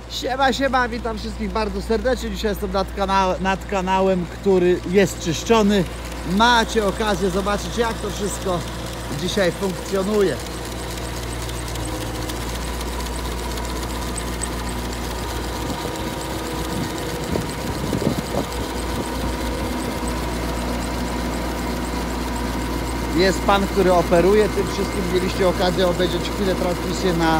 Siema, siema, witam wszystkich bardzo serdecznie. Dzisiaj jestem nad kanałem, który jest czyszczony. Macie okazję zobaczyć, jak to wszystko dzisiaj funkcjonuje. Jest pan, który operuje tym wszystkim. Mieliście okazję obejrzeć chwilę transmisję na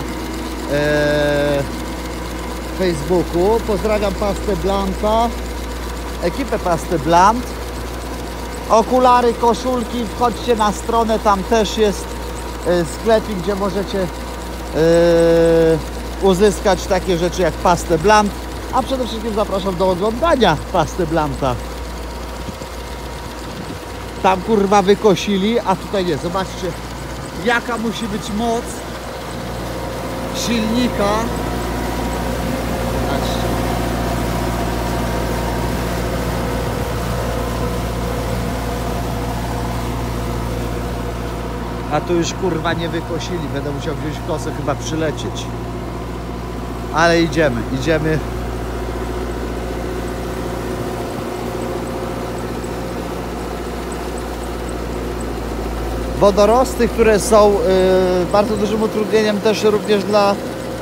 Facebooku. Pozdrawiam Pastę Blanta, ekipę Pasty Blant. Okulary, koszulki, wchodźcie na stronę, tam też jest sklepik, gdzie możecie uzyskać takie rzeczy jak Pastę Blant. A przede wszystkim zapraszam do oglądania Pasty Blanta. Tam kurwa wykosili, a tutaj nie. Zobaczcie, jaka musi być moc silnika. Zobaczcie. A tu już kurwa nie wykosili. Będę musiał wziąć kosę, chyba przylecieć. Ale idziemy. Wodorosty, które są bardzo dużym utrudnieniem też również dla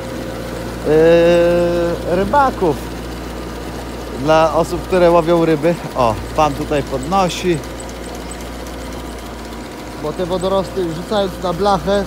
rybaków, dla osób, które łowią ryby. O, pan tutaj podnosi, bo te wodorosty, rzucając na blachę,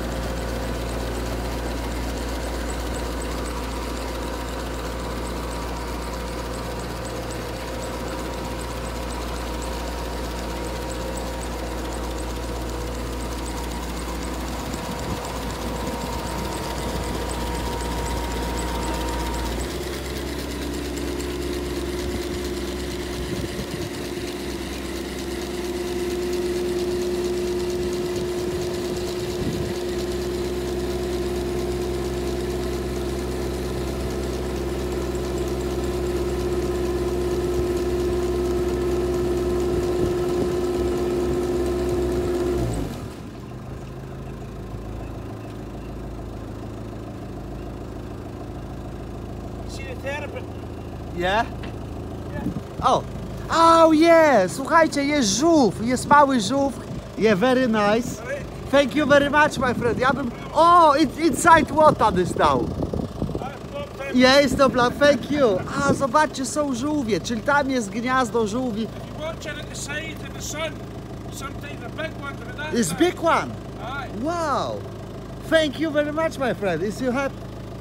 yeah? Oh, yeah, słuchajcie, jest żółw, jest mały żółw. Yeah, very nice. Thank you very much, my friend. Ja bym... it's inside water this now. Yeah, it's no plan, thank you. A, zobaczcie, są żółwie, czyli tam jest gniazdo żółwi. It's big one. Wow. Thank you very much, my friend. Is you happy?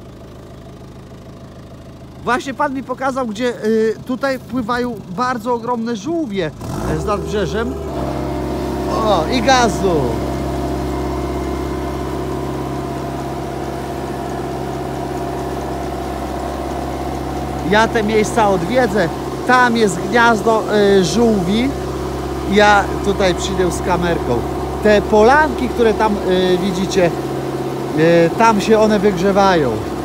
Właśnie pan mi pokazał, gdzie tutaj pływają bardzo ogromne żółwie z nadbrzeżem. O, i gazu. Ja te miejsca odwiedzę. Tam jest gniazdo żółwi. Ja tutaj przyjdę z kamerką. Te polanki, które tam widzicie, tam się one wygrzewają.